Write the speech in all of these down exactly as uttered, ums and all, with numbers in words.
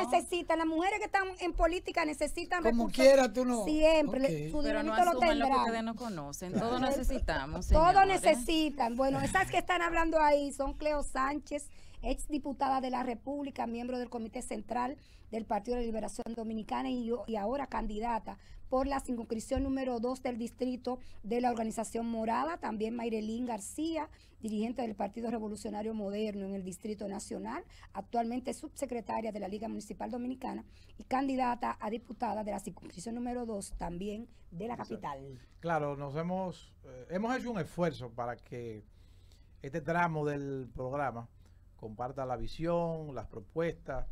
necesitan, las mujeres que están en política necesitan como recursos. quiera tú no. Siempre, Okay. su Pero no dinerito lo asuman lo que tendrán. ustedes no conocen. Claro. Todos necesitamos, Todos señores. necesitan. Bueno, esas que están hablando ahí son Cleo Sánchez, ex diputada de la República, miembro del Comité Central del Partido de Liberación Dominicana y, y ahora candidata por la circunscripción número dos del distrito de la Organización Morada. También Mayrelín García, dirigente del Partido Revolucionario Moderno en el Distrito Nacional, actualmente subsecretaria de la Liga Municipal Dominicana y candidata a diputada de la circunscripción número dos también de la capital. Claro, nos hemos, eh, hemos hecho un esfuerzo para que este tramo del programa comparta la visión, las propuestas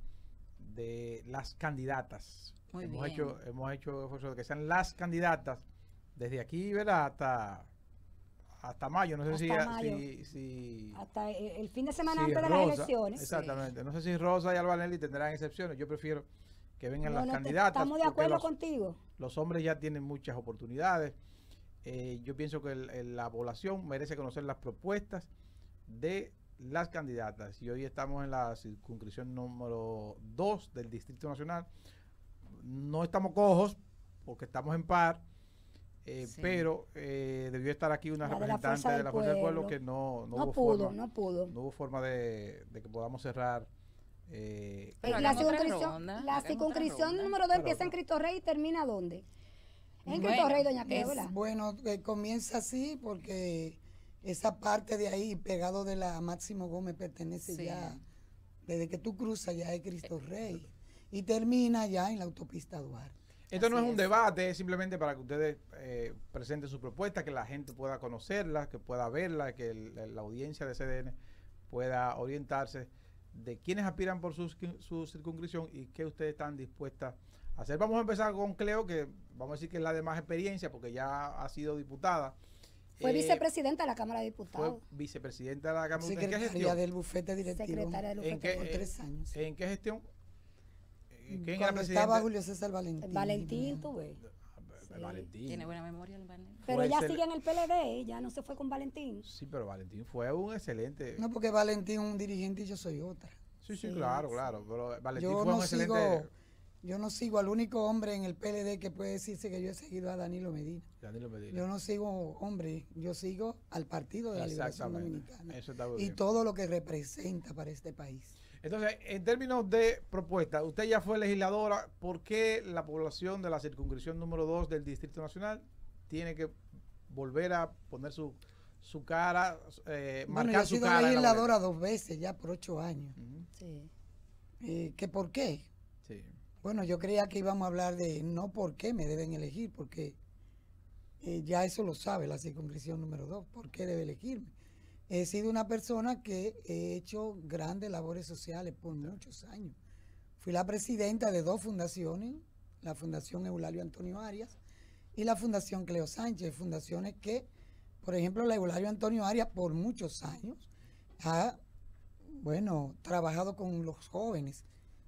de las candidatas. Muy hemos bien. hecho hemos hecho esfuerzo de que sean las candidatas desde aquí, ¿verdad? Hasta hasta mayo, no sé si, Hasta mayo. si, si Hasta el, el fin de semana si antes de Rosa- las elecciones. Exactamente. No sé si Rosa y Albanelli tendrán excepciones. Yo prefiero que vengan No, las no te- candidatas. estamos de porque acuerdo los- contigo. los hombres ya tienen muchas oportunidades. Eh, yo pienso que el- el- la población merece conocer las propuestas de las candidatas. Y hoy estamos en la circunscripción número dos del Distrito Nacional. No estamos cojos porque estamos en par, eh, Sí. pero eh, debió estar aquí una La de la representante Fuerza de del la Fuerza del Pueblo Pueblo. que no, no, No hubo pudo, forma, no pudo. no hubo forma de, de que podamos cerrar. eh, Pero la hagamos otra circunscripción, ronda, la hagamos otra circunscripción ronda. número dos Pero empieza en otra. Cristo Rey y termina ¿dónde? En Bueno, Cristo Rey, doña Cleo, es- ¿verdad? Bueno, eh, comienza así porque esa parte de ahí, pegado de la Máximo Gómez, pertenece Sí. ya, desde que tú cruzas ya es Cristo Rey, y termina ya en la autopista Duarte. Esto no Así es un es. debate, es simplemente para que ustedes eh, presenten su propuesta, que la gente pueda conocerla, que pueda verla, que el- la audiencia de C D N pueda orientarse de quiénes aspiran por su, su circunscripción y qué ustedes están dispuestas a hacer. Vamos a empezar con Cleo, que vamos a decir que es la de más experiencia porque ya ha sido diputada. Fue Eh, vicepresidenta de la Cámara de Fue Diputados. vicepresidenta de la Cámara. ¿En qué Secretaria gestión? del bufete directivo Secretaria del ¿En bufete. qué, por eh, tres años. ¿En qué gestión? Eh, ¿Quién era Cuando presidente? estaba Julio César Valentín. Valentín, tú ves. Ah, Sí. Valentín. Tiene buena memoria el Valentín. Pero Fue ella excel- sigue en el P L D, ya no se fue con Valentín. Sí, pero Valentín fue un excelente. No, porque Valentín es un dirigente y yo soy otra. Sí, sí, Sí, claro, sí. claro. Pero Valentín Yo fue no un excelente. sigo, yo no sigo al único hombre en el P L D que puede decirse que yo he seguido a Danilo Medina. Danilo Medina. Yo no sigo hombre, yo sigo al Partido de la Liberación Exactamente. Dominicana Eso está muy y bien. todo lo que representa para este país. Entonces, en términos de propuesta, usted ya fue legisladora. ¿Por qué la población de la circunscripción número dos del Distrito Nacional tiene que volver a poner su, su cara, eh, Bueno, yo marcar he su sido cara? en la legisladora dos veces ya por ocho años. boleta? Ujú, Sí. Eh, ¿Qué por qué? sí. Bueno, yo creía que íbamos a hablar de no por qué me deben elegir, porque eh, ya eso lo sabe la circunscripción número dos, por qué debe elegirme. He sido una persona que he hecho grandes labores sociales por muchos años. Fui la presidenta de dos fundaciones, la Fundación Eulalio Antonio Arias y la Fundación Cleo Sánchez, fundaciones que, por ejemplo, la Eulalio Antonio Arias por muchos años ha, bueno, trabajado con los jóvenes.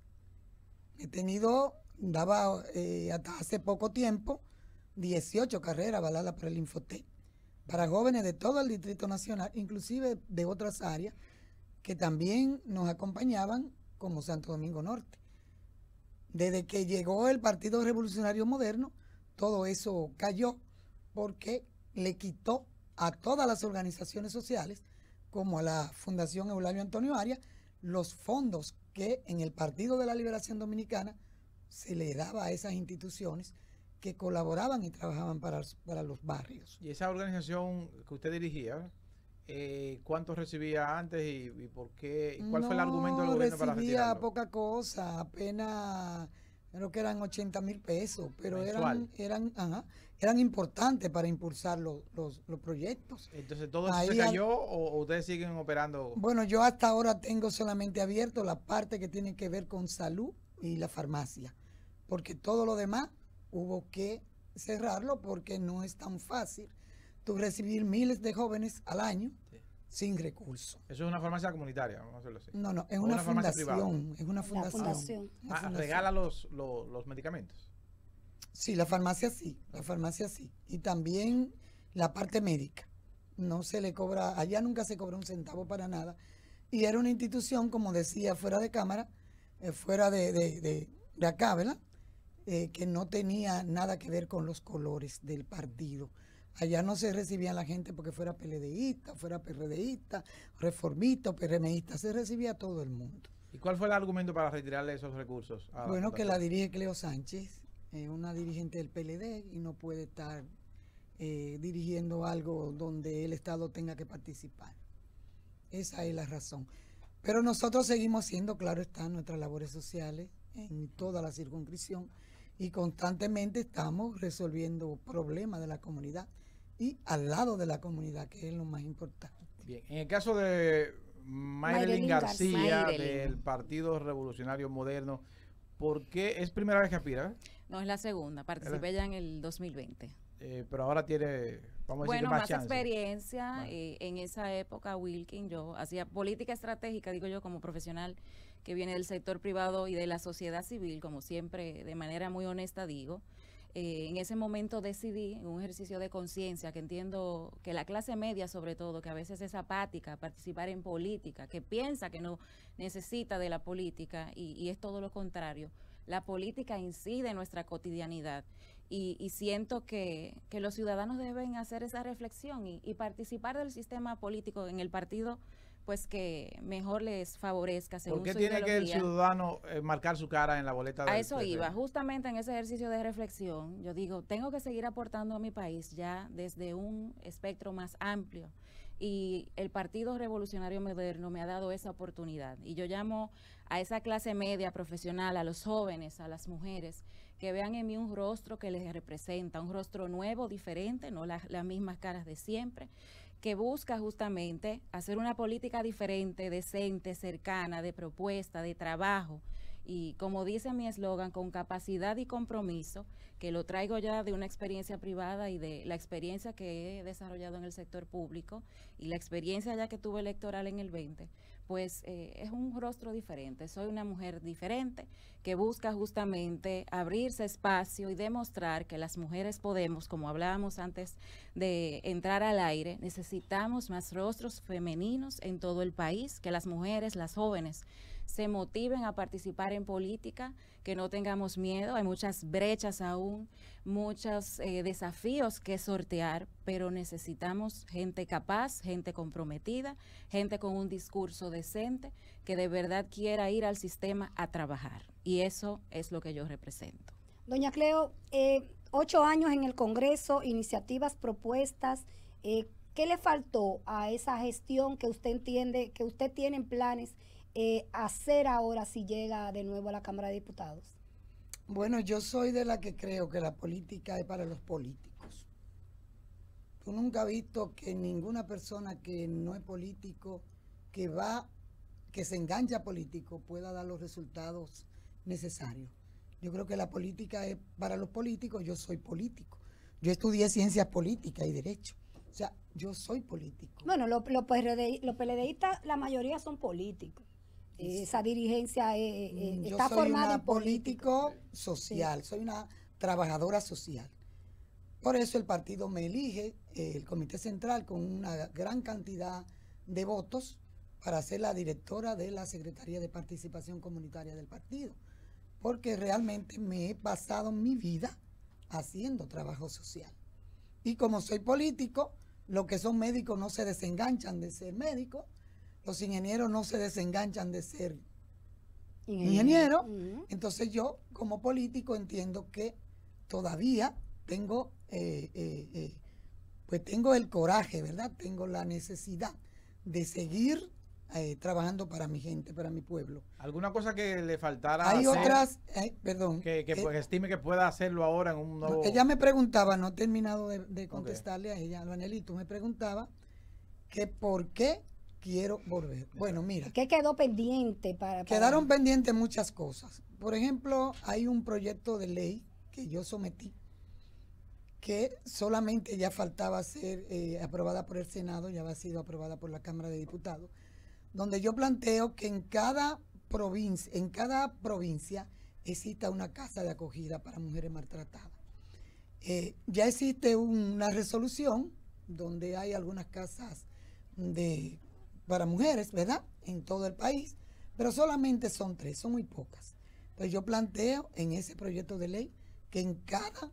He tenido, daba eh, hasta hace poco tiempo, dieciocho carreras avaladas por el Infotec para jóvenes de todo el Distrito Nacional, inclusive de otras áreas que también nos acompañaban, como Santo Domingo Norte. Desde que llegó el Partido Revolucionario Moderno, todo eso cayó porque le quitó a todas las organizaciones sociales, como a la Fundación Eulalio Antonio Arias, los fondos que en el Partido de la Liberación Dominicana se le daba a esas instituciones que colaboraban y trabajaban para, para los barrios. Y esa organización que usted dirigía, eh, ¿cuánto recibía antes y, y por qué? ¿Y ¿Cuál fue el argumento del gobierno para recibía retirarlo? poca cosa, apenas, creo que eran ochenta mil pesos, pero eran, Mensual. eran, ajá, eran importantes para impulsar los, los, los proyectos. Entonces, ¿todo eso Ahí se al- cayó o, o ustedes siguen operando? Bueno, yo hasta ahora tengo solamente abierto la parte que tiene que ver con salud y la farmacia, porque todo lo demás hubo que cerrarlo porque no es tan fácil tú recibir miles de jóvenes al año Sí. sin recursos. Eso es una farmacia comunitaria, vamos a hacerlo así. No, no, es ¿O una, una farmacia fundación, es una La fundación. fundación. una Ah, fundación. regala los, los, los medicamentos. Sí, la farmacia sí, la farmacia sí. Y también la parte médica. No se le cobra, allá nunca se cobra un centavo para nada. Y era una institución, como decía fuera de cámara, eh, fuera de, de, de, de acá, ¿verdad? Eh, que no tenía nada que ver con los colores del partido. Allá no se recibía la gente porque fuera PLDista, fuera PRDista, reformista, PRMista, se recibía a todo el mundo. ¿Y cuál fue el argumento para retirarle esos recursos? A Bueno, la que la dirige Cleo Sánchez, eh, una dirigente del P L D, y no puede estar eh, dirigiendo algo donde el Estado tenga que participar. Esa es la razón. Pero nosotros seguimos haciendo, claro está, nuestras labores sociales en toda la circunscripción y constantemente estamos resolviendo problemas de la comunidad y al lado de la comunidad, que es lo más importante. Bien, en el caso de Mayrelyn Mayrelyn García, García. del Partido Revolucionario Moderno, ¿por qué es primera vez que aspira? No, es la segunda. Participé ya en el dos mil veinte. Eh, pero ahora tiene, vamos a decir, Bueno, más, más chance. experiencia. Bueno. eh, en esa época, Wilkin, yo hacía política estratégica, digo yo, como profesional que viene del sector privado y de la sociedad civil, como siempre, de manera muy honesta digo. Eh, en ese momento decidí, en un ejercicio de conciencia, que entiendo que la clase media, sobre todo, que a veces es apática a participar en política, que piensa que no necesita de la política y, y es todo lo contrario. La política incide en nuestra cotidianidad y, y siento que, que los ciudadanos deben hacer esa reflexión y, y participar del sistema político en el partido pues que mejor les favorezca según ¿Por qué su tiene que el ideología. ciudadano eh, marcar su cara en la boleta? A del eso P C? iba, justamente en ese ejercicio de reflexión, yo digo, tengo que seguir aportando a mi país ya desde un espectro más amplio y el Partido Revolucionario Moderno me ha dado esa oportunidad y yo llamo a esa clase media profesional, a los jóvenes, a las mujeres, que vean en mí un rostro que les representa, un rostro nuevo, diferente, no las, las mismas caras de siempre, que busca justamente hacer una política diferente, decente, cercana, de propuesta, de trabajo y como dice mi eslogan, con capacidad y compromiso, que lo traigo ya de una experiencia privada y de la experiencia que he desarrollado en el sector público y la experiencia ya que tuve electoral en el veinte, pues eh, es un rostro diferente, soy una mujer diferente que busca justamente abrirse espacio y demostrar que las mujeres podemos, como hablábamos antes de entrar al aire, necesitamos más rostros femeninos en todo el país, que las mujeres, las jóvenes, se motiven a participar en política, que no tengamos miedo, hay muchas brechas aún, muchos eh, desafíos que sortear, pero necesitamos gente capaz, gente comprometida, gente con un discurso decente, que de verdad quiera ir al sistema a trabajar. Y eso es lo que yo represento. Doña Cleo, eh, ocho años en el Congreso, iniciativas, propuestas, eh, ¿qué le faltó a esa gestión que usted entiende, que usted tiene en planes eh, hacer ahora si llega de nuevo a la Cámara de Diputados? Bueno, yo soy de la que creo que la política es para los políticos. Tú nunca has visto que ninguna persona que no es político, que va, que se engancha a político, pueda dar los resultados necesarios. Yo creo que la política es para los políticos, yo soy político. Yo estudié ciencias políticas y derecho. O sea, yo soy político. Bueno, los lo PRD, los PLDistas, la mayoría son políticos. Eh, esa dirigencia eh, eh, Yo está soy formada una en políticos. político social, sí. Soy una trabajadora social. Por eso el partido me elige, eh, el Comité Central, con una gran cantidad de votos para ser la directora de la Secretaría de Participación Comunitaria del partido. Porque realmente me he pasado mi vida haciendo trabajo social. Y como soy político, los que son médicos no se desenganchan de ser médicos, los ingenieros no se desenganchan de ser ingenieros. Uh-huh. Entonces yo, como político, entiendo que todavía tengo, eh, eh, eh, pues tengo el coraje, ¿verdad? Tengo la necesidad de seguir eh, trabajando para mi gente, para mi pueblo. ¿Alguna cosa que le faltara Hay hacer, otras, eh, perdón. Que, que eh, pues, estime que pueda hacerlo ahora en un nuevo... No, ella me preguntaba, no he terminado de, de contestarle okay. a ella, Luanelito me preguntaba que por qué quiero volver. Bueno, mira. ¿Qué quedó pendiente? Para, para... Quedaron pendientes muchas cosas. Por ejemplo, hay un proyecto de ley que yo sometí, que solamente ya faltaba ser eh, aprobada por el Senado, ya había sido aprobada por la Cámara de Diputados, donde yo planteo que en cada provincia, en cada provincia exista una casa de acogida para mujeres maltratadas. Eh, ya existe una resolución donde hay algunas casas de, para mujeres, ¿verdad?, en todo el país, pero solamente son tres, son muy pocas. Entonces yo planteo en ese proyecto de ley que en cada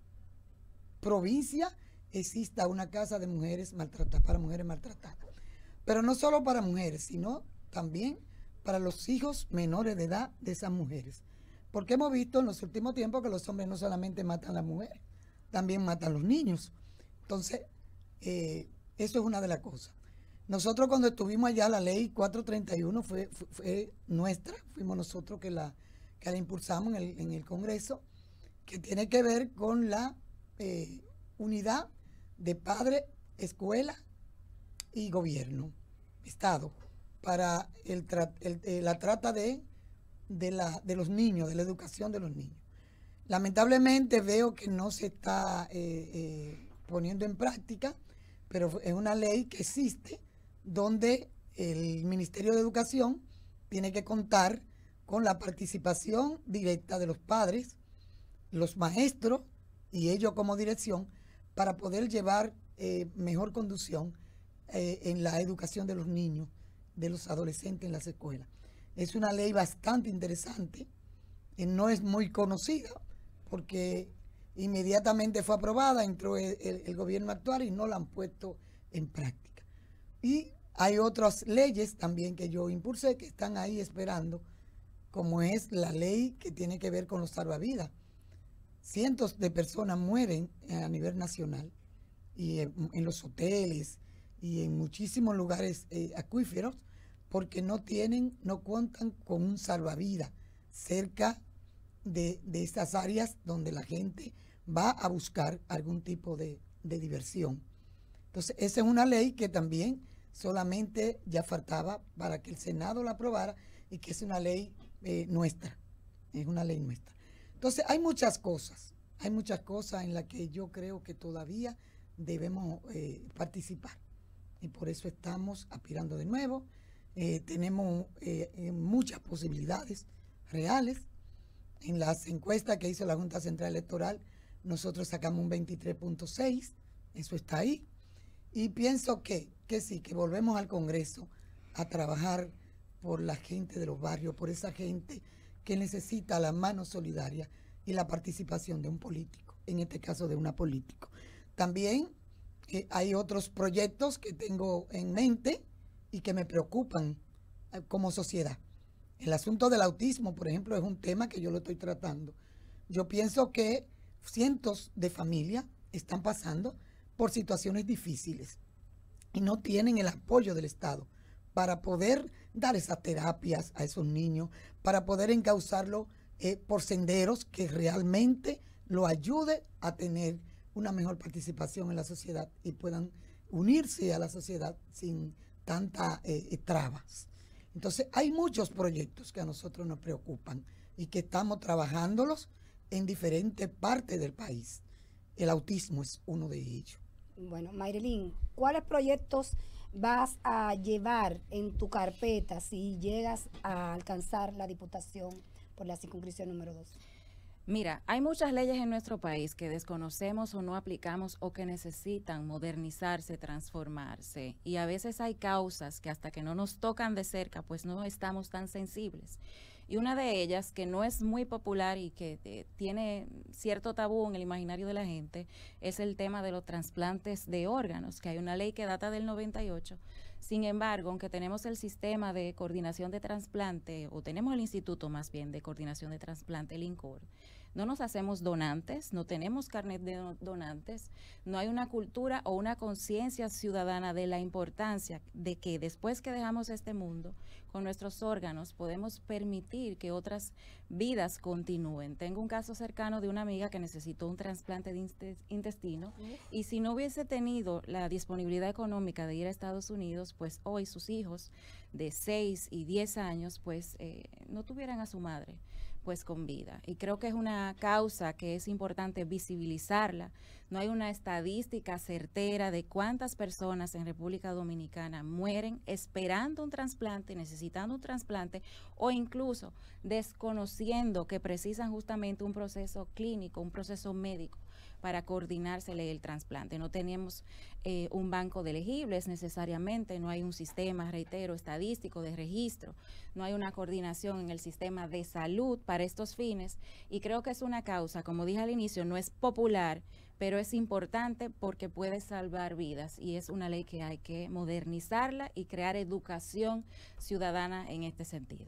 provincia exista una casa de mujeres maltratadas, para mujeres maltratadas. Pero no solo para mujeres, sino también para los hijos menores de edad de esas mujeres. Porque hemos visto en los últimos tiempos que los hombres no solamente matan a las mujeres, también matan a los niños. Entonces, eh, eso es una de las cosas. Nosotros cuando estuvimos allá, la ley cuatrocientos treinta y uno fue, fue, fue nuestra, fuimos nosotros que la, que la impulsamos en el, en el Congreso, que tiene que ver con la eh, unidad de padre, escuela y gobierno, Estado, para el tra el, eh, la trata de, de, la, de los niños, de la educación de los niños. Lamentablemente veo que no se está eh, eh, poniendo en práctica, pero es una ley que existe donde el Ministerio de Educación tiene que contar con la participación directa de los padres, los maestros y ellos como dirección para poder llevar eh, mejor conducción eh, en la educación de los niños, de los adolescentes en las escuelas. Es una ley bastante interesante, eh, no es muy conocida porque inmediatamente fue aprobada, entró el, el, el gobierno actual y no la han puesto en práctica. Y hay otras leyes también que yo impulsé que están ahí esperando, como es la ley que tiene que ver con los salvavidas. Cientos de personas mueren a nivel nacional y en, en los hoteles y en muchísimos lugares eh, acuíferos porque no tienen, no cuentan con un salvavidas cerca de, de estas áreas donde la gente va a buscar algún tipo de, de diversión. Entonces, esa es una ley que también solamente ya faltaba para que el Senado la aprobara y que es una ley eh, nuestra, es una ley nuestra. Entonces, hay muchas cosas, hay muchas cosas en las que yo creo que todavía debemos eh, participar y por eso estamos aspirando de nuevo. Eh, tenemos eh, eh, muchas posibilidades reales. En las encuestas que hizo la Junta Central Electoral, nosotros sacamos un veintitrés punto seis, eso está ahí. Y pienso que, que sí, que volvemos al Congreso a trabajar por la gente de los barrios, por esa gente que necesita la mano solidaria y la participación de un político, en este caso de una político. También eh, hay otros proyectos que tengo en mente y que me preocupan eh, como sociedad. El asunto del autismo, por ejemplo, es un tema que yo lo estoy tratando. Yo pienso que cientos de familias están pasando por situaciones difíciles y no tienen el apoyo del Estado para poder dar esas terapias a esos niños, para poder encauzarlo eh, por senderos que realmente lo ayude a tener una mejor participación en la sociedad y puedan unirse a la sociedad sin tantas eh, trabas. Entonces, hay muchos proyectos que a nosotros nos preocupan y que estamos trabajándolos en diferentes partes del país. El autismo es uno de ellos. Bueno, Mayrelyn, ¿cuáles proyectos vas a llevar en tu carpeta si llegas a alcanzar la diputación por la circunscripción número dos? Mira, hay muchas leyes en nuestro país que desconocemos o no aplicamos o que necesitan modernizarse, transformarse. Y a veces hay causas que hasta que no nos tocan de cerca, pues no estamos tan sensibles. Y una de ellas, que no es muy popular y que eh, tiene cierto tabú en el imaginario de la gente, es el tema de los trasplantes de órganos, que hay una ley que data del noventa y ocho. Sin embargo, aunque tenemos el sistema de coordinación de trasplante, o tenemos el instituto más bien de coordinación de trasplante, el INCOR, no nos hacemos donantes, no tenemos carnet de donantes, no hay una cultura o una conciencia ciudadana de la importancia de que después que dejamos este mundo, con nuestros órganos podemos permitir que otras vidas continúen. Tengo un caso cercano de una amiga que necesitó un trasplante de intestino y si no hubiese tenido la disponibilidad económica de ir a Estados Unidos, pues hoy sus hijos de seis y diez años pues eh, no tuvieran a su madre pues con vida. Y creo que es una causa que es importante visibilizarla. No hay una estadística certera de cuántas personas en República Dominicana mueren esperando un trasplante, necesitando un trasplante o incluso desconociendo que precisan justamente un proceso clínico, un proceso médico para coordinársele el trasplante. No tenemos eh, un banco de elegibles necesariamente, no hay un sistema, reitero, estadístico de registro, no hay una coordinación en el sistema de salud para estos fines, y creo que es una causa, como dije al inicio, no es popular, pero es importante porque puede salvar vidas, y es una ley que hay que modernizarla y crear educación ciudadana en este sentido.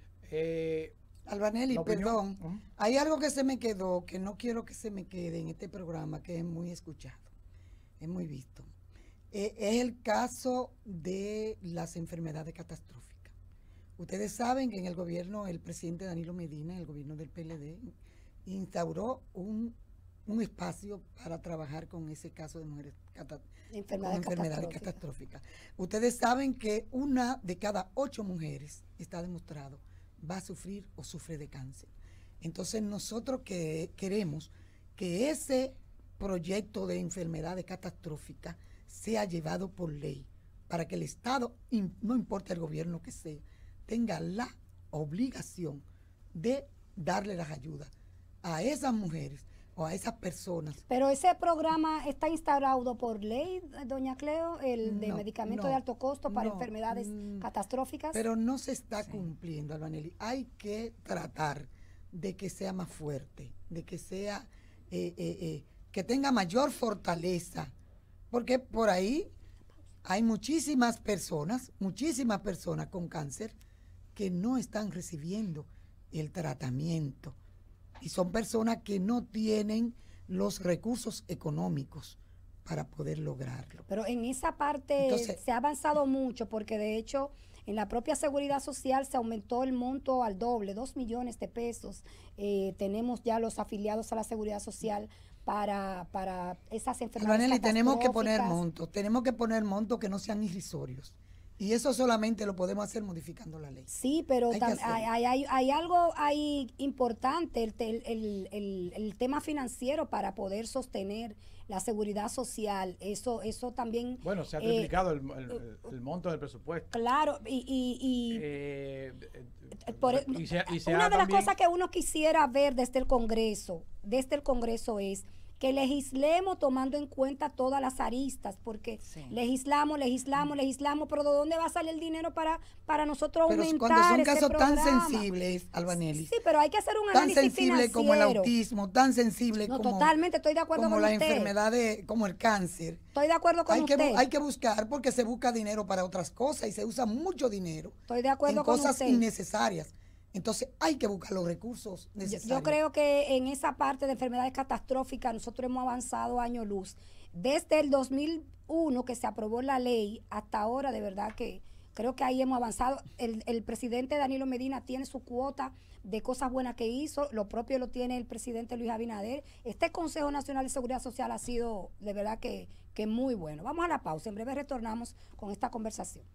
Eh, Albanelli, perdón, uh-huh. hay algo que se me quedó, que no quiero que se me quede en este programa, que es muy escuchado, es muy visto. Eh, es el caso de las enfermedades catastróficas. Ustedes saben que en el gobierno, el presidente Danilo Medina, en el gobierno del P L D, instauró un, un espacio para trabajar con ese caso de mujeres cata, enfermedades, con enfermedades catastróficas. Ustedes saben que una de cada ocho mujeres, está demostrado, va a sufrir o sufre de cáncer. Entonces nosotros que queremos que ese proyecto de enfermedades catastróficas sea llevado por ley, para que el Estado, no importa el gobierno que sea, tenga la obligación de darle las ayudas a esas mujeres o a esas personas. Pero ese programa está instaurado por ley, doña Cleo, el de no, medicamentos no, de alto costo para no, enfermedades mm, catastróficas. Pero no se está sí. cumpliendo, Albanelli. Hay que tratar de que sea más fuerte, de que sea, eh, eh, eh, que tenga mayor fortaleza, porque por ahí hay muchísimas personas, muchísimas personas con cáncer que no están recibiendo el tratamiento. Y son personas que no tienen los recursos económicos para poder lograrlo. Pero en esa parte Entonces, se ha avanzado mucho, porque de hecho en la propia seguridad social se aumentó el monto al doble, dos millones de pesos. Eh, tenemos ya los afiliados a la seguridad social para, para esas enfermedades Albanelli, tenemos que poner catastróficas. montos, tenemos que poner montos que no sean irrisorios. Y eso solamente lo podemos hacer modificando la ley. Sí, pero Hay que tam- hacerlo. hay, hay, hay, hay algo ahí importante, el, te- el, el, el tema financiero para poder sostener la seguridad social. Eso eso también... bueno, se ha eh, triplicado el, el, el, el monto del presupuesto. Claro, y... y, y Eh, eh, por- y se- y se una ha de las también- cosas que uno quisiera ver desde el Congreso, desde el Congreso es que legislemos tomando en cuenta todas las aristas, porque Sí. legislamos, legislamos, legislamos, pero ¿de dónde va a salir el dinero para, para nosotros Pero aumentar cuando son ese casos tan programa? sensibles, Albanelli, Sí, pero hay que hacer un tan análisis sensibles financiero. como el autismo, tan sensibles No, como, totalmente, estoy de acuerdo como con las usted. enfermedades, como el cáncer. Estoy de acuerdo con Hay que, usted. bu- hay que buscar, porque se busca dinero para otras cosas y se usa mucho dinero Estoy de acuerdo en con cosas usted. innecesarias. Entonces hay que buscar los recursos Yo, necesarios. yo creo que en esa parte de enfermedades catastróficas nosotros hemos avanzado año luz. Desde el dos mil uno que se aprobó la ley hasta ahora, de verdad que creo que ahí hemos avanzado. El, el presidente Danilo Medina tiene su cuota de cosas buenas que hizo, lo propio lo tiene el presidente Luis Abinader. Este Consejo Nacional de Seguridad Social ha sido de verdad que, que muy bueno. Vamos a la pausa, en breve retornamos con esta conversación.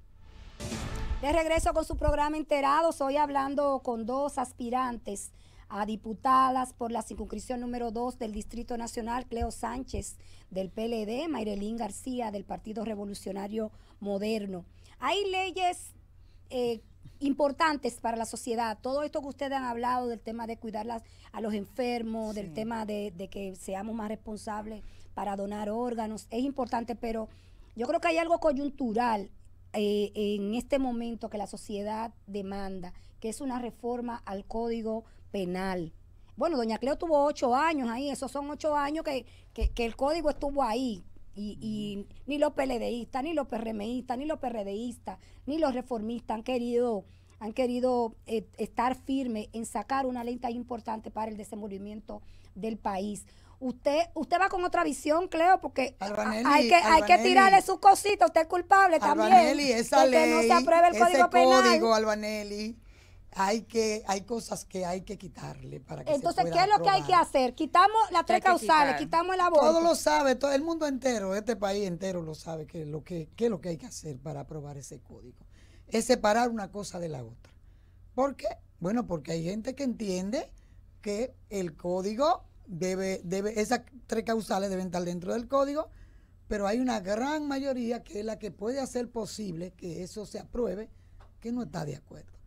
De regreso con su programa Enterados, hoy hablando con dos aspirantes a diputadas por la circunscripción número dos del Distrito Nacional, Cleo Sánchez del P L D, Mayrelín García del Partido Revolucionario Moderno. Hay leyes eh, importantes para la sociedad, todo esto que ustedes han hablado del tema de cuidar las, a los enfermos, Sí. del tema de, de que seamos más responsables para donar órganos, es importante, pero yo creo que hay algo coyuntural eh, en este momento que la sociedad demanda, que es una reforma al Código Penal. Bueno, doña Cleo tuvo ocho años ahí, esos son ocho años que, que, que el código estuvo ahí. Y, y ni los PLDistas, ni los PRMistas, ni los PRDistas, ni los reformistas han querido, han querido eh, estar firmes en sacar una ley tan importante para el desenvolvimiento del país. Usted usted va con otra visión, Cleo, porque Albanelli, a- hay que hay que Albanelli. tirarle sus cositas. Usted es culpable también. Albanelli, esa de que ley, no se apruebe el ese Código Penal. código, Albanelli, hay que, hay cosas que hay que quitarle para que Entonces, se ¿qué pueda es lo que hay que aprobar. hacer? Quitamos las ¿Qué hay tres que causales, quitar? quitamos el aborto. Todo lo sabe, todo el mundo entero, este país entero lo sabe, que lo que, qué es lo que hay que hacer para aprobar ese código. Es separar una cosa de la otra. ¿Por qué? Bueno, porque hay gente que entiende que el código debe, debe, esas tres causales deben estar dentro del código, pero hay una gran mayoría que es la que puede hacer posible que eso se apruebe, que no está de acuerdo.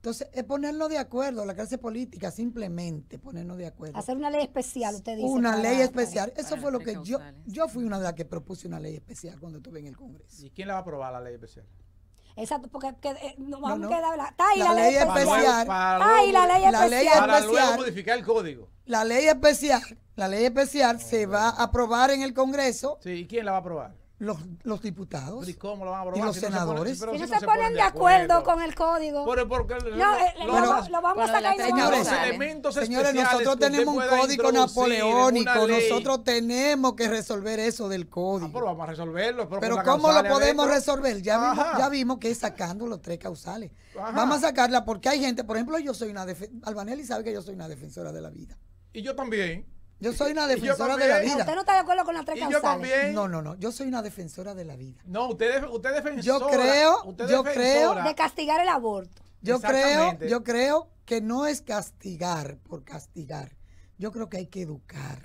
Entonces, es ponernos de acuerdo, la clase política, simplemente ponernos de acuerdo. Hacer una ley especial, usted dice. Una para- ley para- especial. Eso para fue lo tres que yo, causales. yo fui una de las que propuse una ley especial cuando estuve en el Congreso. ¿Y quién la va a aprobar la ley especial? Exacto, porque que, eh, nos vamos no. a quedar. la- Está ahí la, La ley ley especial. especial. Para Está ahí la luego- ley la ley especial. para especial. luego modificar el código. La ley especial, la ley especial se va a aprobar en el Congreso, Sí, ¿y quién la va a aprobar? los, los diputados. Pero ¿y cómo lo van a aprobar? Y los Si no se ponen- senadores. pero Si no si se ponen de acuerdo con el código. Pero porque lo- No, eh, lo- lo, Bueno, vamos- lo vamos bueno, a sacar las y lo tres vamos a los causales. usar. elementos Señores, especiales nosotros que usted tenemos un pueda código introducir en napoleónico, una ley. nosotros tenemos que resolver eso del Ah, código. pero vamos a resolverlo. Pero, Pero con la ¿cómo lo causales podemos adentro. resolver? Ya vimos, Ajá. ya vimos que es sacando los tres causales. Ajá. Vamos a sacarla porque hay gente, por ejemplo, yo soy una defensora, Albanelli sabe que yo soy una defensora de la vida. Y yo también. Yo soy una yo defensora de la también. vida. ¿Usted no está de acuerdo con las tres Y yo causales? también. No, no, no, yo soy una defensora de la vida. No, usted, es- usted es defensora. Yo creo- usted es yo defensora. De castigar el aborto. Yo creo, Exactamente. yo creo que no es castigar por castigar. Yo creo que hay que educar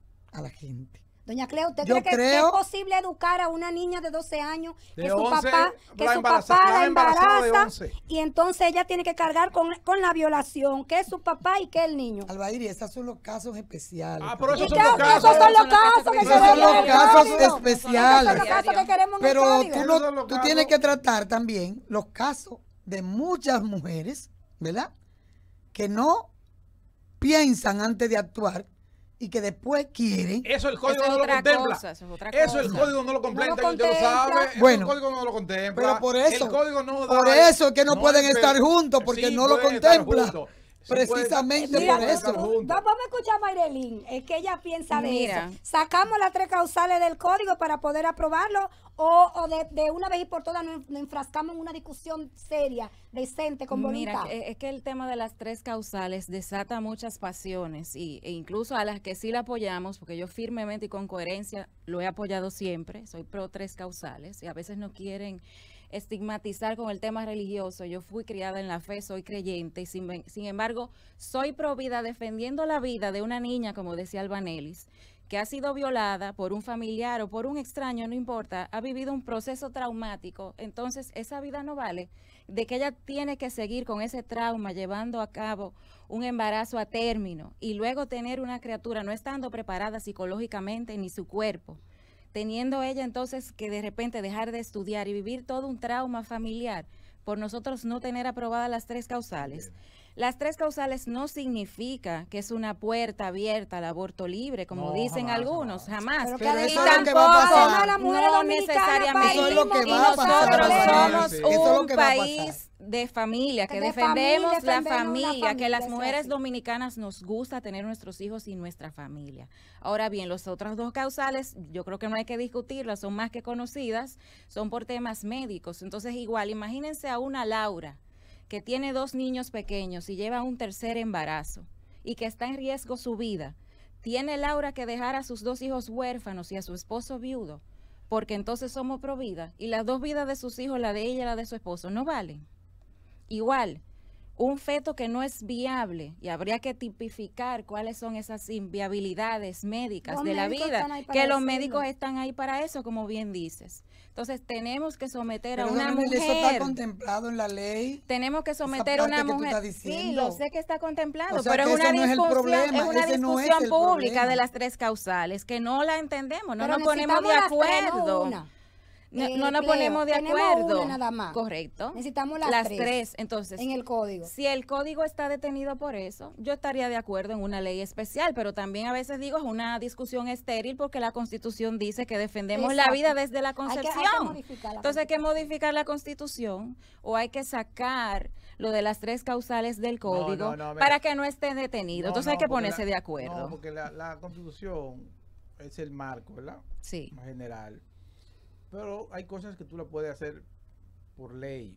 a la gente. Doña Cleo, ¿usted Yo cree que, que creo- es posible educar a una niña de doce años De que su once, papá, que la su embaraza- papá la la embarazada de embaraza once. y entonces ella tiene que cargar con, con la violación, que es su papá y que es el niño? Albairi, esos son los casos especiales. Ah, pero ¿Y esos qué- son los esos casos. son los casos que Esos son queremos los en el casos código? especiales. Esos son los casos que queremos en el Pero código. tú, Esos no- son los tú casos. tienes que tratar también los casos de muchas mujeres, ¿verdad? Que no piensan antes de actuar y que después quieren. Eso el código Eso es no lo otra contempla. cosa, eso es otra Eso el cosa. código no lo contempla, No lo y usted lo contempla. sabe. Eso Bueno, el código no lo contempla. Pero por eso, el código no por da- eso es que no, pueden es- estar juntos, porque sí, no lo pueden estar contempla. juntos. Sí pueden- Precisamente sí Mira, por pueden eso. estar juntos. Vamos a escuchar a Mayrelín, es que ella piensa de Mira. eso. ¿Sacamos las tres causales del código para poder aprobarlo o, o de, de una vez y por todas nos, nos enfrascamos en una discusión seria, decente, con voluntad? Mira, es es que el tema de las tres causales desata muchas pasiones y, e incluso a las que sí la apoyamos, porque yo firmemente y con coherencia lo he apoyado siempre, soy pro tres causales y a veces no quieren estigmatizar con el tema religioso. Yo fui criada en la fe, soy creyente y sin, sin embargo soy pro vida defendiendo la vida de una niña, como decía Albanelis, que ha sido violada por un familiar o por un extraño, no importa, ha vivido un proceso traumático, entonces esa vida no vale, de que ella tiene que seguir con ese trauma llevando a cabo un embarazo a término y luego tener una criatura no estando preparada psicológicamente ni su cuerpo, teniendo ella entonces que de repente dejar de estudiar y vivir todo un trauma familiar por nosotros no tener aprobadas las tres causales. Las tres causales no significa que es una puerta abierta al aborto libre, como No, dicen jamás, algunos, jamás. Pero que Pero además- eso es lo que va a pasar. además la mujer no dominicana necesariamente. Eso es lo que y va a pasar, nosotros Albanelli. somos Eso es lo un que va a pasar. país de familia, que De defendemos familia, la defendemos la familia, que las familia, mujeres sí. dominicanas nos gusta tener nuestros hijos y nuestra familia. Ahora bien, las otras dos causales, yo creo que no hay que discutirlas, son más que conocidas, son por temas médicos. Entonces, igual, imagínense a una Laura que tiene dos niños pequeños y lleva un tercer embarazo y que está en riesgo su vida. Tiene Laura que dejar a sus dos hijos huérfanos y a su esposo viudo, porque entonces somos pro vida y las dos vidas de sus hijos, la de ella y la de su esposo, no valen. Igual, un feto que no es viable y habría que tipificar cuáles son esas inviabilidades médicas Los de la médicos vida, están ahí para que los decirlo. médicos están ahí para eso, como bien dices. Entonces tenemos que someter Pero a una Albanelli, eso está mujer. contemplado en la ley. Tenemos que someter a parte una que tú mujer. estás Sí, diciendo. lo sé que está contemplado, O sea, pero que es una ese no es el discusión, problema, es una ese no es discusión el pública problema. de las tres causales que no la entendemos, no Pero nos ponemos de necesitamos las tres, no acuerdo. una. No, Eh, no nos Cleo, ponemos de tenemos acuerdo. una nada más. Correcto. Necesitamos las, Las tres, tres. Entonces, en el código. si el código está detenido por eso, yo estaría de acuerdo en una ley especial, pero también a veces digo es una discusión estéril porque la Constitución dice que defendemos la Exacto. vida desde la Hay que- hay que concepción. modificar la Entonces hay que Constitución. modificar la Constitución o hay que sacar lo de las tres causales del código no, no, mira. para que no esté detenido. No, Entonces no, hay que porque ponerse la- de acuerdo. No, porque la, la Constitución es el marco, ¿verdad? Sí. Más general. Pero hay cosas que tú la puedes hacer por ley.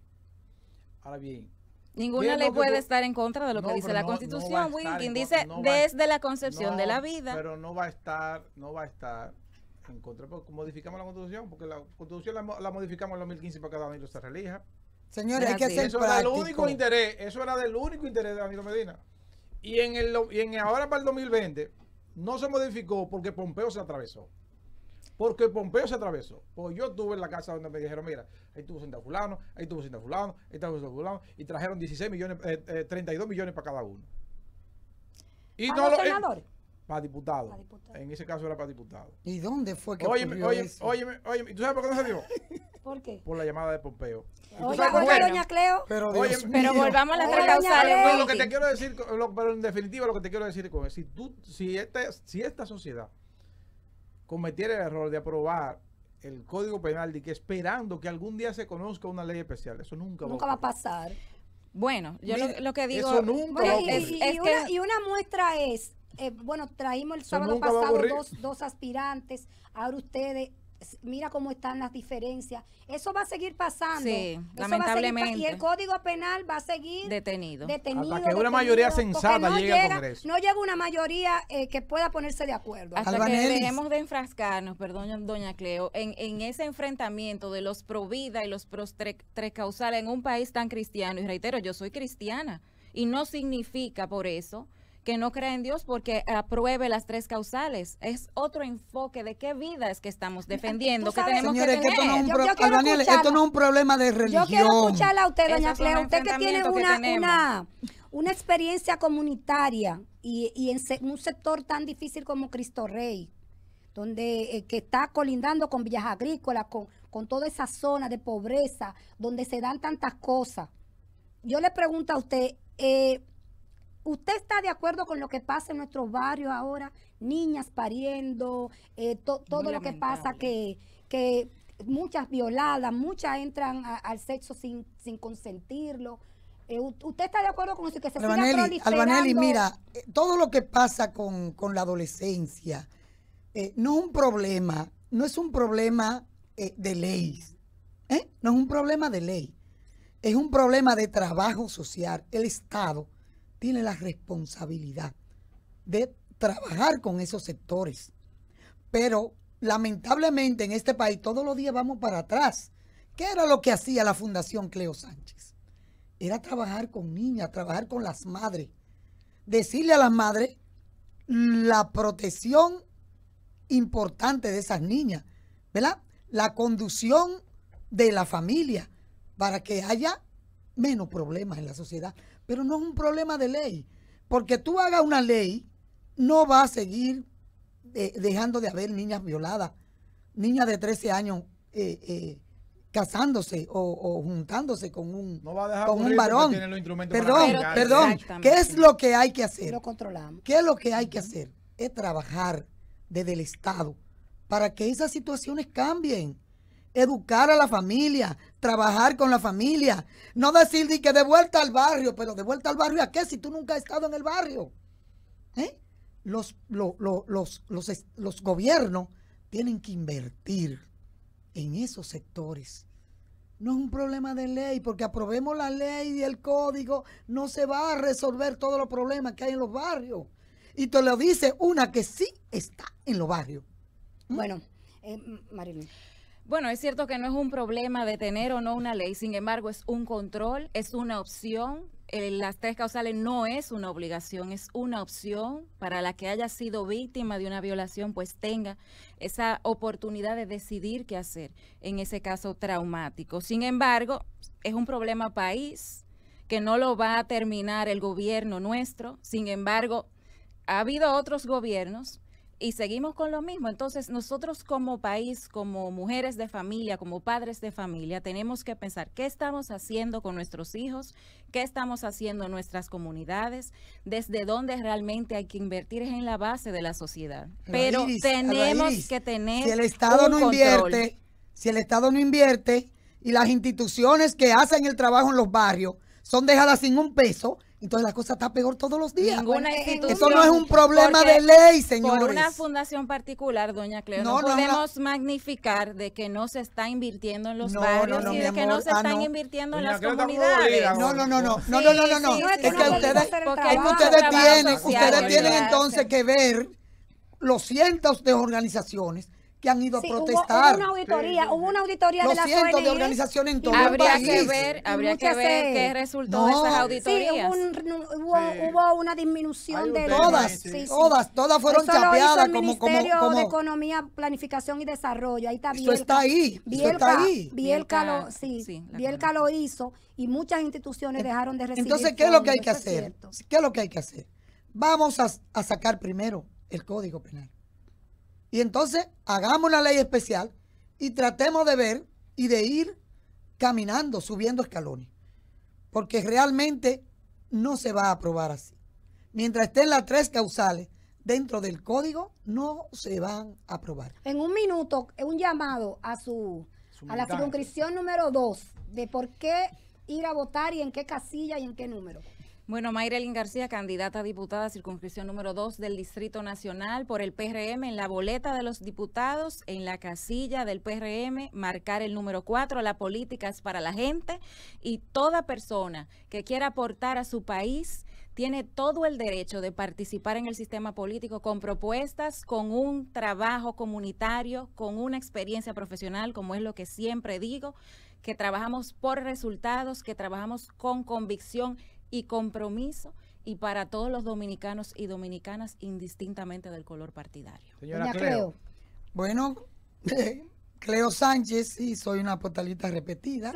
Ahora bien, Ninguna ¿qué es ley lo que puede tú- estar en contra de lo que No, dice pero la no- no va a Constitución, estar Wilkin. en Dice con- no va a- desde la concepción de no, la vida. Pero no va a estar, no va a estar en contra, porque modificamos la Constitución, porque la Constitución la, mo- la modificamos en el dos mil quince para que Danilo se relija. Señores, hay que Así. ser Eso era el práctico. único interés, eso era del único interés de Danilo Medina. Y en el y en ahora para el dos mil veinte no se modificó porque Pompeo se atravesó. porque Pompeo se atravesó. Pues yo estuve en la casa donde me dijeron, mira, ahí tuvo Santa Fulano, ahí tuvo Santa Fulano, ahí tuvo Santa Fulano, y trajeron dieciséis millones, eh, eh, treinta y dos millones para cada uno. Y ¿Para no los lo, eh, senadores? para diputados. Para diputados. En ese caso era para diputados. ¿Y dónde fue que Óyeme, ocurrió óyeme, eso? óyeme, óyeme, ¿y tú sabes por qué no se dio? ¿Por qué? Por la llamada de Pompeo. ¿Y tú Oiga, sabes por oiga, qué? doña Cleo. Pero, Oye, Dios Pero mío. volvamos a las Oye, tres doña causales. Cleo. Bueno, lo que Wilkie. te quiero decir, lo- pero en definitiva lo que te quiero decir con es, si tú, si esta, si esta sociedad cometiera el error de aprobar el Código Penal de que esperando que algún día se conozca una ley especial, eso nunca, Nunca va a ocurrir. pasar. Bueno, yo Mira, lo, lo que digo eso nunca Bueno, va a y, es, ocurrir. y- es y que una, y una muestra es, eh, bueno, traímos el Eso sábado nunca va a pasado ocurrir. dos, dos aspirantes, ahora ustedes, s- mira cómo están las diferencias. Eso va a seguir pasando. Sí, Eso va a seguir pa- lamentablemente. y el Código Penal va a seguir detenido. detenido. Hasta que una mayoría detenido, porque sensata no llegue al llega- Congreso. No llega una mayoría eh, que pueda ponerse de acuerdo. Hasta Albanelis. que dejemos de enfrascarnos, perdón, doña Cleo, en, en ese enfrentamiento de los pro vida y los pro tre- tres causales en un país tan cristiano. Y reitero, yo soy cristiana y no significa por eso que no crea en Dios porque apruebe las tres causales. Es otro enfoque de qué vida es que estamos defendiendo, Tú que sabes- tenemos Señores, que que esto no es tener. un Yo- pro- yo quiero Albanelis, escucharla. esto no es un problema de religión. Yo quiero escucharla a usted, Esos doña son Cleo. Usted que tiene enfrentamientos que una, tenemos. una, una experiencia comunitaria y, y en se- un sector tan difícil como Cristo Rey, donde eh, que está colindando con villas agrícolas, con, con toda esa zona de pobreza, donde se dan tantas cosas. Yo le pregunto a usted, eh, ¿usted está de acuerdo con lo que pasa en nuestros barrios ahora? Niñas pariendo, eh, to- todo Muy lo que pasa, lamentable. que, que muchas violadas, muchas entran a- al sexo sin, sin consentirlo. Eh, u- ¿Usted está de acuerdo con eso? Que se siga Albanelli, proliferando. Albanelli, mira, eh, todo lo que pasa con, con la adolescencia eh, no es un problema, no es un problema eh, de ley, ¿eh? No es un problema de ley, es un problema de trabajo social. El Estado tiene la responsabilidad de trabajar con esos sectores, pero lamentablemente en este país todos los días vamos para atrás. ¿Qué era lo que hacía la Fundación Cleo Sánchez? Era trabajar con niñas, trabajar con las madres, decirle a las madres la protección importante de esas niñas, ¿verdad? La conducción de la familia para que haya menos problemas en la sociedad. Pero no es un problema de ley, porque tú hagas una ley, no va a seguir eh, dejando de haber niñas violadas, niñas de trece años eh, eh, casándose o, o juntándose con un, No va a dejar con un ocurrir porque varón. tienen los instrumentos para Perdón, castigar. perdón. Exactamente. ¿Qué es lo que hay que hacer? Lo controlamos. ¿Qué es lo que hay que hacer? Es trabajar desde el Estado para que esas situaciones cambien. Educar a la familia, trabajar con la familia. No decir de que de vuelta al barrio, pero de vuelta al barrio ¿a qué? Si tú nunca has estado en el barrio. ¿Eh? Los, lo- lo- los, los, es- los gobiernos tienen que invertir en esos sectores. No es un problema de ley, porque aprobemos la ley y el código, no se va a resolver todos los problemas que hay en los barrios. Y te lo dice una que sí está en los barrios. Bueno, eh, Marilyn. Bueno, es cierto que no es un problema de tener o no una ley, sin embargo es un control, es una opción. Eh, las tres causales no es una obligación, es una opción para la que haya sido víctima de una violación, pues tenga esa oportunidad de decidir qué hacer en ese caso traumático. Sin embargo, es un problema país que no lo va a terminar el gobierno nuestro. Sin embargo, ha habido otros gobiernos y seguimos con lo mismo. Entonces, nosotros como país, como mujeres de familia, como padres de familia, tenemos que pensar qué estamos haciendo con nuestros hijos, qué estamos haciendo en nuestras comunidades, desde dónde realmente hay que invertir es en la base de la sociedad. Pero Iris, tenemos Iris, que tener si el Estado un no control. invierte, si el Estado no invierte y las instituciones que hacen el trabajo en los barrios son dejadas sin un peso, entonces la cosa está peor todos los días. Ninguna Bueno, institución. Eso no es un problema porque de ley, Por señores. una fundación particular, doña Cleo, no, No, no, podemos magnificar de que no se está invirtiendo en los No, barrios no, no, y mi de que amor, no se ah, están no. invirtiendo en Doña las Cleo está como comunidades. dolida, No, no, no, no, no, Sí, no, no, no, no. sí, No, es Es que que no podemos ustedes, hacer el porque es que trabajo. ustedes trabajo tienen, social ustedes que tienen se entonces hace. que ver los cientos de organizaciones que han ido Sí, a hubo- protestar. Hubo, una auditoría, Sí, sí, hubo una sí. auditoría Los de las cientos O N G. de organizaciones en y todo el Habría país. que ver, habría que muchas, ver eh, qué resultó de no, esas sí, auditorías. Sí, hubo, un- hubo, Sí. hubo una disminución Hay un de tema Todas, Sí, sí. sí, sí. todas, todas fueron Eso lo hizo chapeadas el como, como, Ministerio como. de Economía, Planificación y Desarrollo. Ahí está Eso Bielka. está ahí, eso Bielka, está ahí. Bielka lo, Bielka, sí, sí, la Bielka conozco. lo hizo y muchas instituciones dejaron de recibir. Entonces, ¿qué es lo que hay fondos, que eso es hacer? cierto. ¿Qué es lo que hay que hacer? Vamos a, a sacar primero el Código Penal. Y entonces hagamos una ley especial y tratemos de ver y de ir caminando, subiendo escalones. Porque realmente no se va a aprobar así. Mientras estén las tres causales dentro del código, no se van a aprobar. En un minuto, un llamado a su, Su a la militancia. circunscripción número dos de por qué ir a votar y en qué casilla y en qué número. Bueno, Mayrelin García, candidata a diputada, circunscripción número dos del Distrito Nacional por el P R M, en la boleta de los diputados, en la casilla del P R M, marcar el número cuatro, la política es para la gente, y toda persona que quiera aportar a su país tiene todo el derecho de participar en el sistema político con propuestas, con un trabajo comunitario, con una experiencia profesional, como es lo que siempre digo, que trabajamos por resultados, que trabajamos con convicción y compromiso, y para todos los dominicanos y dominicanas, indistintamente del color partidario. Señora Doña Cleo. Cleo. Bueno, Cleo Sánchez, sí, soy una portalita repetida.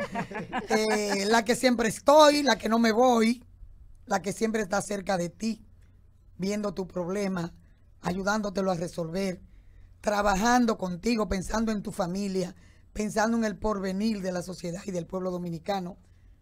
Eh, la que siempre estoy, la que no me voy, la que siempre está cerca de ti, viendo tu problema, ayudándotelo a resolver, trabajando contigo, pensando en tu familia, pensando en el porvenir de la sociedad y del pueblo dominicano.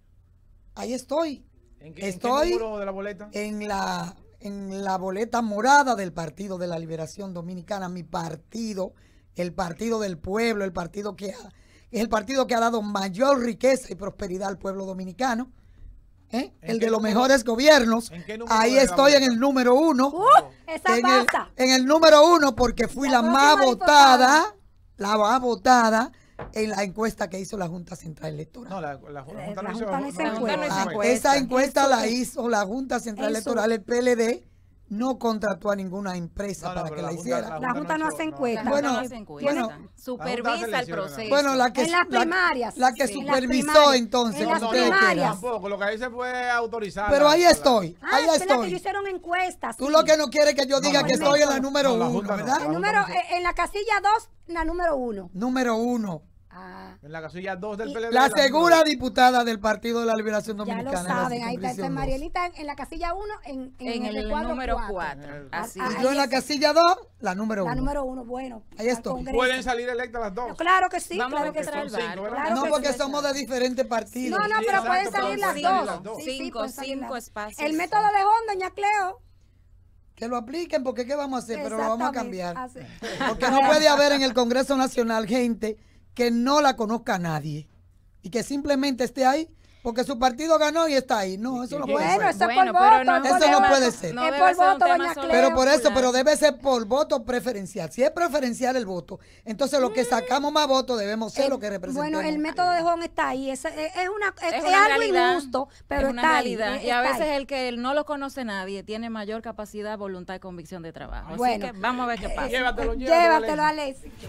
Ahí estoy. ¿En qué, Estoy ¿en qué número de la boleta? en la, en la boleta morada del Partido de la Liberación Dominicana, mi partido, el partido del pueblo, el partido que ha, es el partido que ha dado mayor riqueza y prosperidad al pueblo dominicano, ¿eh? ¿En El qué de los número- mejores gobiernos. en qué número Ahí de la estoy en boleta? el número uno. ¡Uh! Esa en, el, pasa. en el número uno porque fui La la, más próxima votada, diputada. la más votada en la encuesta que hizo la Junta Central Electoral. No, la, la, la Junta la no hizo- Junta no hizo no- no- encuesta. no hizo Ah, encuesta. esa encuesta En su- la hizo la Junta Central en su- Electoral, el P L D, no contrató a ninguna empresa No, no, para pero que la la Junta- hiciera. La Junta no hizo- hace La encuesta. Junta Bueno, no hace encuesta, bueno. supervisa el selecciona. proceso. Bueno, la que En las la- primarias. la que Sí, en las supervisó primarias. entonces, En como las ustedes primarias. quieran. Tampoco, lo que ahí se fue autorizar. Pero la- ahí la- estoy, Ah, ahí es verdad que estoy. ellos hicieron encuestas. Tú sí. lo que no quieres que yo No, diga la que Junta estoy en no. la número No, la uno, Junta no. ¿verdad? El número, eh, en la casilla dos, la número uno. Número uno. Ah, En la casilla dos del Y- P L D. La número segura dos. diputada del Partido de la Liberación ya Dominicana. lo en la saben. Ahí está, circunscripción está dos. Marielita en, en la casilla uno, en, en, En el, el recuadro número cuatro. cuatro. Ah, Así ah, Y es. yo en la casilla dos, la número La uno. número uno, bueno. Ahí al estoy. Congreso. Pueden salir electas las dos. Claro que sí, Vamos claro a que sí. registrar el Son cinco, barrio. ¿verdad? Claro No, que porque sí. somos de diferentes partidos. No, no, Sí, pero pueden exacto, salir pero las pueden salir dos. las dos. Sí, sí, Cinco, pueden salir cinco las- espacios. El método de Honda, doña Cleo. Que lo apliquen, porque ¿qué vamos a hacer? Pero lo vamos a Exactamente, cambiar. así. Porque no puede haber en el Congreso Nacional gente que no la conozca a nadie y que simplemente esté ahí porque su partido ganó y está ahí. No, eso no ¿Y puede quién Bueno, ser. eso es por pero voto. no es Eso un no tema- puede ser. no Es debe por ser un voto, tema doña solo Cleo. Pero por eso, popular. pero debe ser por voto preferencial. Si es preferencial el voto, entonces los que sacamos más votos debemos ser Eh, los que representemos. Bueno, el método de Honda está ahí. Es, es, es una, es, Es es una algo realidad, injusto, pero es una está realidad. ahí. Y a está veces ahí. el que no lo conoce nadie tiene mayor capacidad, voluntad y convicción de trabajo. Bueno, Así que vamos a ver qué pasa. Llévatelo, llévatelo, Llévatelo, Alexis. Alexis.